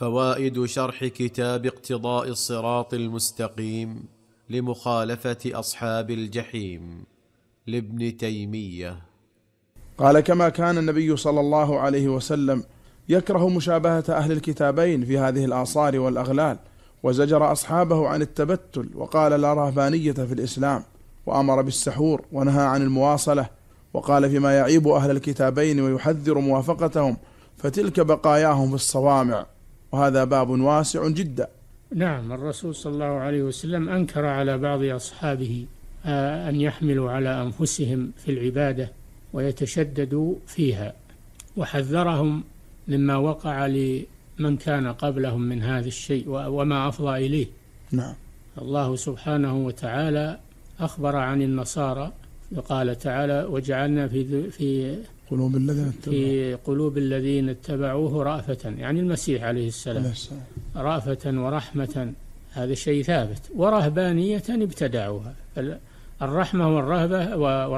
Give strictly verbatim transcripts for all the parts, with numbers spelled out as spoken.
فوائد شرح كتاب اقتضاء الصراط المستقيم لمخالفة أصحاب الجحيم لابن تيمية. قال: كما كان النبي صلى الله عليه وسلم يكره مشابهة أهل الكتابين في هذه الآصار والأغلال، وزجر أصحابه عن التبتل، وقال: لا رهبانية في الإسلام، وأمر بالسحور ونهى عن المواصلة، وقال فيما يعيب أهل الكتابين ويحذر موافقتهم: فتلك بقاياهم في الصوامع. وهذا باب واسع جدا. نعم، الرسول صلى الله عليه وسلم أنكر على بعض أصحابه أن يحملوا على أنفسهم في العبادة ويتشددوا فيها، وحذرهم مما وقع لمن كان قبلهم من هذا الشيء وما أفضى إليه. نعم. الله سبحانه وتعالى أخبر عن النصارى وقال تعالى: وجعلنا في في قلوب الذين في قلوب الذين اتبعوه رأفة، يعني المسيح عليه السلام، رأفة ورحمة. هذا شيء ثابت. ورهبانية ابتدعوها. الرحمة والرهبة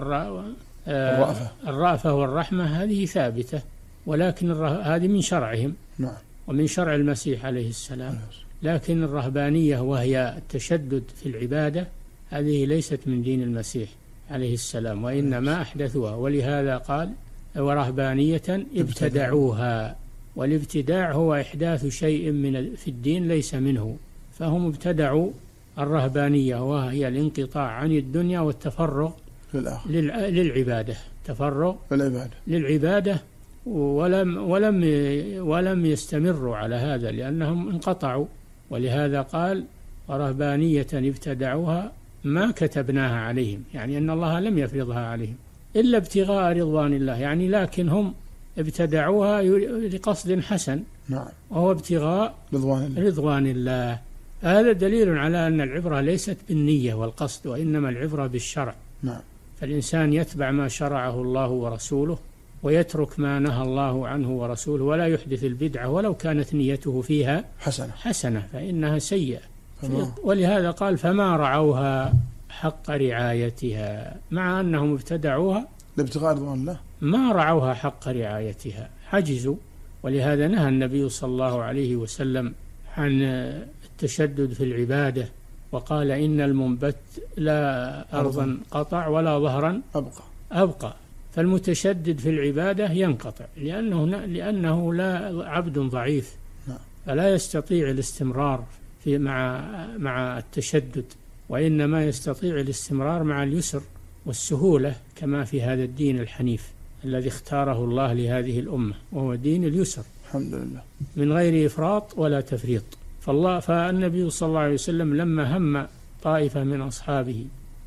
والرأفة الرأفة والرحمة هذه ثابتة، ولكن هذه من شرعهم. نعم. ومن شرع المسيح عليه السلام. لكن الرهبانية وهي التشدد في العبادة هذه ليست من دين المسيح عليه السلام، وإنما أحدثوها. ولهذا قال: ورهبانية ابتدعوها. والابتداع هو إحداث شيء من في الدين ليس منه، فهم ابتدعوا الرهبانية، وهي الانقطاع عن الدنيا والتفرغ للعبادة. تفرغ للعبادة للعبادة ولم ولم ولم يستمروا على هذا لأنهم انقطعوا. ولهذا قال: ورهبانية ابتدعوها ما كتبناها عليهم، يعني أن الله لم يفرضها عليهم إلا ابتغاء رضوان الله، يعني لكن هم ابتدعوها لقصد حسن. نعم. وهو ابتغاء رضوان الله. رضوان الله. هذا دليل على أن العبرة ليست بالنية والقصد، وإنما العبرة بالشرع. نعم. فالإنسان يتبع ما شرعه الله ورسوله، ويترك ما نهى الله عنه ورسوله، ولا يحدث البدعة ولو كانت نيته فيها حسنة حسنة فإنها سيئة. فما. ولهذا قال: فما رعوها حق رعايتها، مع أنهم ابتدعوها لابتغاء رضوان الله، ما رعوها حق رعايتها، حجزوا. ولهذا نهى النبي صلى الله عليه وسلم عن التشدد في العبادة، وقال: إن المنبت لا أرضا قطع ولا ظهرا أبقى أبقى. فالمتشدد في العبادة ينقطع لأنه لأنه لا عبد ضعيف، فلا يستطيع الاستمرار في مع مع التشدد، وإنما يستطيع الاستمرار مع اليسر والسهولة، كما في هذا الدين الحنيف الذي اختاره الله لهذه الأمة، وهو دين اليسر الحمد لله، من غير إفراط ولا تفريط. فالله فالنبي صلى الله عليه وسلم لما هم طائفة من أصحابه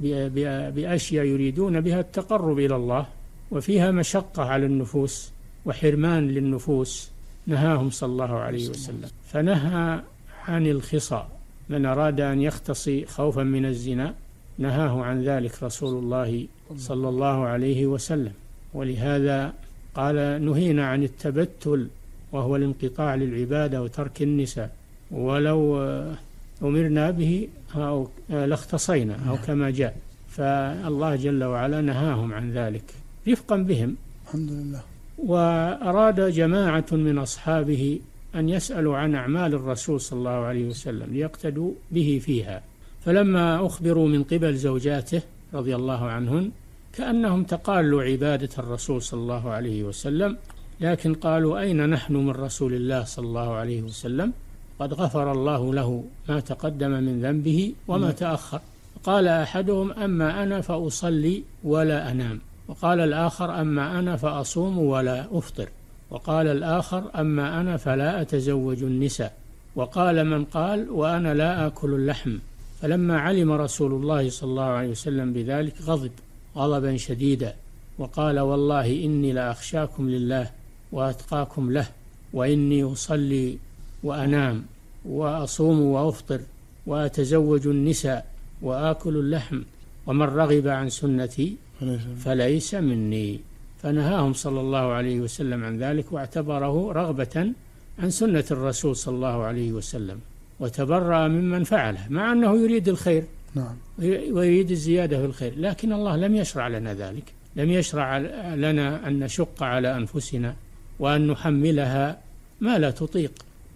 بأشياء يريدون بها التقرب إلى الله وفيها مشقة على النفوس وحرمان للنفوس، نهاهم صلى الله عليه وسلم. فنهى عن الخصاء، من أراد أن يختصي خوفا من الزنا نهاه عن ذلك رسول الله صلى الله عليه وسلم. ولهذا قال: نهينا عن التبتل، وهو الانقطاع للعبادة وترك النساء، ولو أمرنا به لاختصينا، أو كما جاء. فالله جل وعلا نهاهم عن ذلك رفقا بهم الحمد لله. وأراد جماعة من أصحابه أن يسألوا عن أعمال الرسول صلى الله عليه وسلم ليقتدوا به فيها، فلما أخبروا من قبل زوجاته رضي الله عنهن كأنهم تقالوا عبادة الرسول صلى الله عليه وسلم، لكن قالوا: أين نحن من رسول الله صلى الله عليه وسلم؟ قد غفر الله له ما تقدم من ذنبه وما تأخر. قال أحدهم: أما أنا فأصلي ولا أنام. وقال الآخر: أما أنا فأصوم ولا أفطر. وقال الآخر: أما أنا فلا أتزوج النساء. وقال من قال: وأنا لا آكل اللحم. فلما علم رسول الله صلى الله عليه وسلم بذلك غضب غضبا شديدا، وقال: والله إني لأخشاكم لله وأتقاكم له، وإني أصلي وأنام وأصوم وأفطر وأتزوج النساء وآكل اللحم، ومن رغب عن سنتي فليس مني. فنهاهم صلى الله عليه وسلم عن ذلك، واعتبره رغبة عن سنة الرسول صلى الله عليه وسلم، وتبرأ ممن فعله، مع أنه يريد الخير نعم. ويريد الزيادة في الخير، لكن الله لم يشرع لنا ذلك، لم يشرع لنا أن نشق على أنفسنا وأن نحملها ما لا تطيق.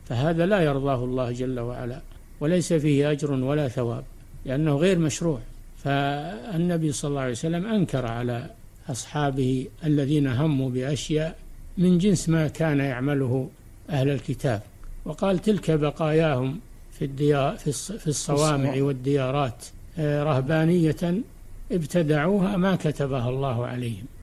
فهذا لا يرضاه الله جل وعلا، وليس فيه أجر ولا ثواب، لأنه غير مشروع. فالنبي صلى الله عليه وسلم أنكر على أصحابه الذين هموا بأشياء من جنس ما كان يعمله أهل الكتاب، وقال تلك بقاياهم في الديار في الصوامع والديارات رهبانية ابتدعوها ما كتبها الله عليهم.